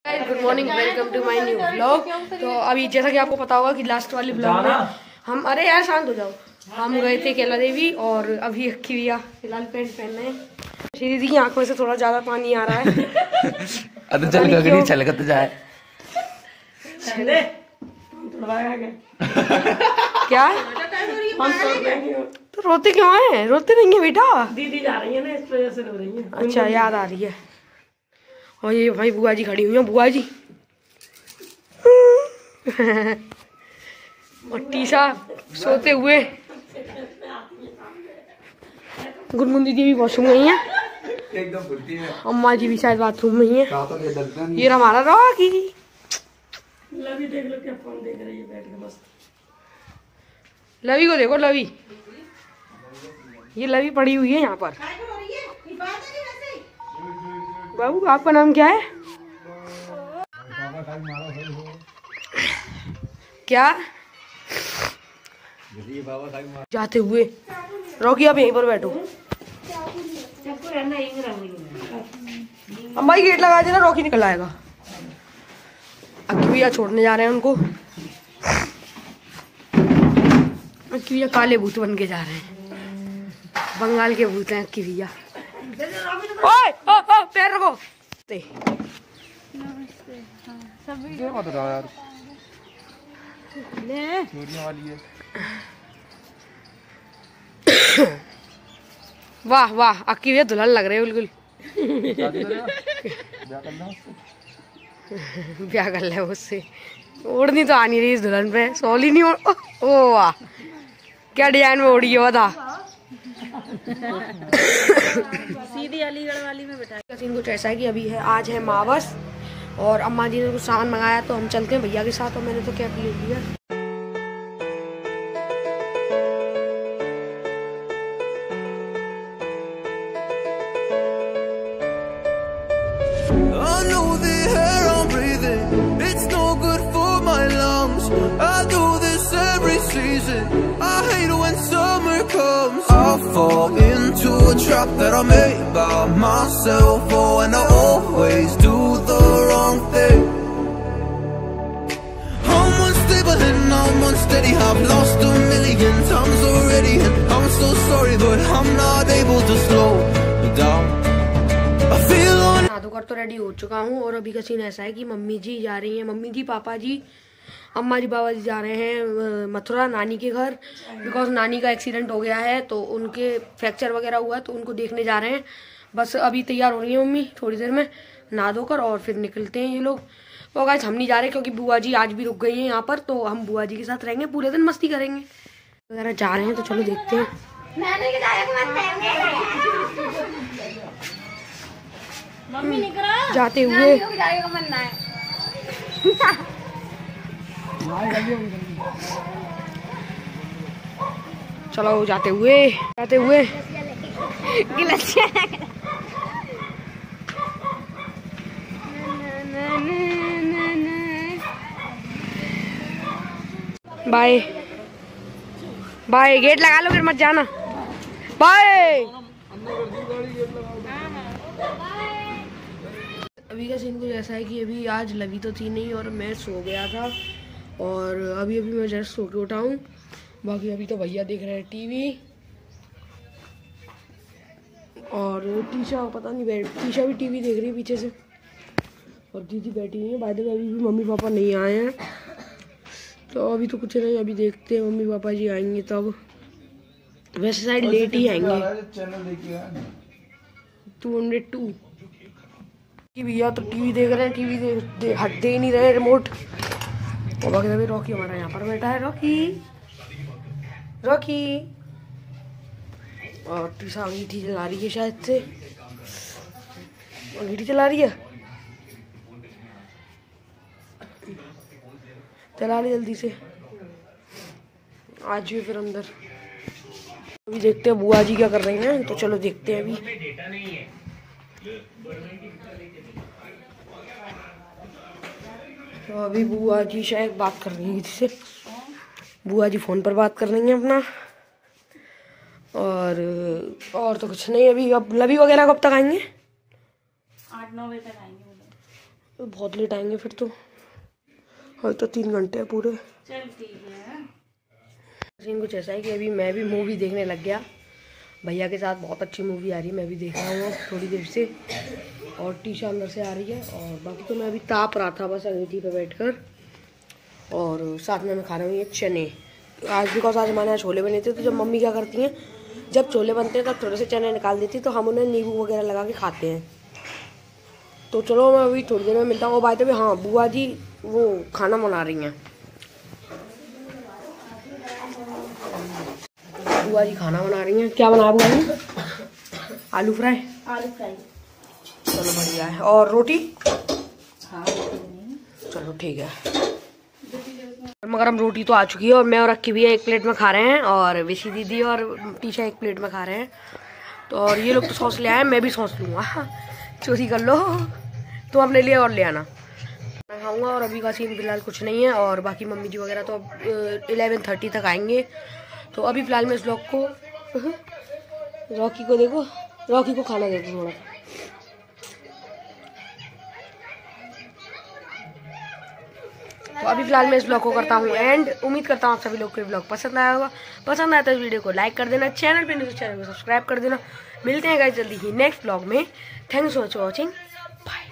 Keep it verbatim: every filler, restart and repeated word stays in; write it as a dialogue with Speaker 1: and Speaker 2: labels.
Speaker 1: Good morning, welcome to my new blog. तो अभी जैसा कि आपको पता होगा कि लास्ट वाली ब्लॉग में हम, अरे यार शांत हो जाओ, हम गए थे केला देवी और अभी अक्की भैया फिलहाल पैंट पहन रहे हैं। श्री दीदी की आंखों से थोड़ा ज्यादा पानी आ रहा है।
Speaker 2: अरे चल गगरी छलकत जाए।
Speaker 1: क्या तो रोते क्यों हैं? रोते नहीं है बेटा,
Speaker 3: दीदी जा रही है ना इस वजह से रो रही है।
Speaker 1: अच्छा याद आ रही है। और ये भाई बुआ जी खड़ी हुई है, बुआ जी और टीशा सोते हुए। गुनगुन दीदी भी वॉशरूम गई है,
Speaker 2: एकदम फुलती है।
Speaker 1: अम्मा जी भी शायद बाथरूम में ही है।
Speaker 2: तो
Speaker 1: ये हमारा रॉकी,
Speaker 3: लवी देख लो क्या फोन देख रही है बैठ के मस्त।
Speaker 1: लवी को देखो, लवी, ये लवी पड़ी हुई है यहाँ पर। बाबू आपका नाम क्या है? क्या जाते हुए? रॉकी आप यहीं पर बैठो। अम्मा ही गेट लगा देना, रॉकी निकल आएगा। अक्की भैया छोड़ने जा रहे हैं उनको। अक्की भैया काले भूत बन के जा रहे हैं, बंगाल के भूत हैं अक्की भैया। ओए ओ ओ पैर रखो।
Speaker 2: यार वाली है।
Speaker 1: वाह वाह, अक्की भैया दुल्हन लग रहे हैं बिल्कुल। ब्याह कर ले उससे। ओढ़नी तो आ नहीं रही इस दुल्हन पे, सॉली नहीं ओढ़। ओ वाह, क्या डिजाइन में ओढ़ी है बता।
Speaker 4: सीधी अलीगढ़ वाली में बैठा।
Speaker 1: सीन कुछ ऐसा है कि अभी है, आज है मावस और अम्मा जी ने कुछ सामान मंगाया तो हम चलते हैं भैया के साथ। और मैंने तो कैप ले लिया।
Speaker 5: Fall into a trap that I made by myself. Oh, and I always do the wrong thing. I'm unstable and I'm unsteady. I've lost a million times already, and I'm so sorry, but I'm not able to slow down. I feel on.
Speaker 1: नादोकर तो ready हो चुका हूँ और अभी का scene ऐसा है कि मम्मी जी जा रही हैं, मम्मी जी, पापा जी, अम्मा जी, बाबा जी जा रहे हैं मथुरा नानी के घर। बिकॉज नानी का एक्सीडेंट हो गया है तो उनके फ्रैक्चर वगैरह हुआ है तो उनको देखने जा रहे हैं। बस अभी तैयार हो रही है मम्मी, थोड़ी देर में नहा धोकर और फिर निकलते हैं ये लोग। और गाइस हम नहीं जा रहे क्योंकि बुआ जी आज भी रुक गई हैं यहाँ पर, तो हम बुआ जी के साथ रहेंगे, पूरे दिन मस्ती करेंगे वगैरह। जा रहे हैं तो चलो देखते हैं। जाते हुए चलो जाते हुए जाते हुए बाय बाय। गेट लगा लो फिर मत जाना। बाय। अभी का सीन कुछ ऐसा है कि अभी आज लवी तो थी नहीं और मैं सो गया था और अभी अभी मैं जस्ट सो के उठा हूँ। बाकी अभी तो भैया देख रहे हैं टीवी और टीशा पता नहीं बैठ टीशा भी टीवी देख रही है पीछे से और दीदी बैठी हुई है। बाय द वे अभी भी मम्मी पापा नहीं आए हैं तो अभी तो कुछ नहीं, अभी देखते हैं मम्मी पापा जी आएंगे तब। वैसे शायद लेट ही आएंगे। टू हंड्रेड टू की भैया तो टीवी देख रहे हैं, टीवी देख दे, हट दे ही नहीं रहे रिमोट। और बाकी अभी रॉकी हमारा यहाँ पर बैठा है। रॉकी रॉकी और टीशा अंगीठी चला रही है, शायद से अंगीठी चला रही है। चला ले जल्दी से, आज भी फिर अंदर। अभी देखते हैं बुआ जी क्या कर रही हैं, तो चलो देखते हैं। अभी तो अभी बुआ जी शायद बात कर रही है किसी से, बुआ जी फोन पर बात कर रही हैं अपना। और और तो कुछ नहीं अभी। अब लवी वगैरह कब तक आएंगे?
Speaker 4: आठ नौ बजे तक आएंगे।
Speaker 1: बहुत लेट आएंगे फिर तो, और तो तीन घंटे हैं पूरे।
Speaker 4: चल ठीक है।
Speaker 1: सीन कुछ ऐसा है कि अभी मैं भी मूवी देखने लग गया भैया के साथ। बहुत अच्छी मूवी आ रही है, मैं भी देख रहा हूँ थोड़ी देर से, और टीशा अंदर से आ रही है। और बाकी तो मैं अभी ताप रहा था बस अंगीठी पे बैठकर, और साथ में मैं खा रहा हूँ ये चने। आज बिकॉज आज हमारे यहाँ छोले बने थे, तो जब मम्मी क्या करती हैं, जब छोले बनते हैं तब थोड़े से चने निकाल देती, तो हम उन्हें नींबू वगैरह लगा के खाते हैं। तो चलो मैं अभी थोड़ी देर में मिलता हूँ। बाय द वे हाँ, बुआ जी वो खाना बना रही हैं, बुआ जी खाना बना रही हैं। क्या बना बुआ जी? आलू फ्राई।
Speaker 4: आलू फ्राई।
Speaker 1: चलो बढ़िया है। और रोटी?
Speaker 4: हाँ
Speaker 1: चलो ठीक है। मगर हम रोटी तो आ चुकी है, और मैं और अक्की भी एक प्लेट में खा रहे हैं, और विशी दीदी और टीशा एक प्लेट में खा रहे हैं। तो और ये लोग तो सॉस ले आए, मैं भी सॉस लूँगा। चोरी कर लो तो अपने लिए और ले आना। मैं खाऊंगा, और अभी का सीन फिलहाल कुछ नहीं है। और बाकी मम्मी जी वगैरह तो अब इलेवन थर्टी तक आएंगे। तो अभी फिलहाल मैं इस ब्लॉग को रॉकी को देखो, रॉकी को खाना देते थोड़ा। तो अभी फिलहाल मैं इस ब्लॉग को करता हूँ एंड। उम्मीद करता हूँ आप सभी लोग को ये ब्लॉग पसंद आया होगा। पसंद आया तो इस वीडियो को लाइक कर देना, चैनल पे नहीं तो चैनल को सब्सक्राइब कर देना। मिलते हैं गाइस जल्दी ही नेक्स्ट ब्लॉग में। Thanks for watching, bye.